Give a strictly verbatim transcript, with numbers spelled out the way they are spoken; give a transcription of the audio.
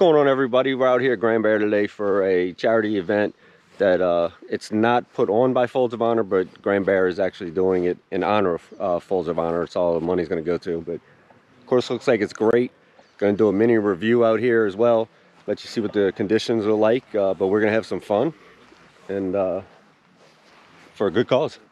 going on, everybody? We're out here at Grand Bear today for a charity event that uh, it's not put on by Folds of Honor, but Grand Bear is actually doing it in honor of uh, Folds of Honor. It's all the money's going to go to. But of course, looks like it's great. Going to do a mini review out here as well. Let you see what the conditions are like. Uh, but we're going to have some fun and uh, for a good cause.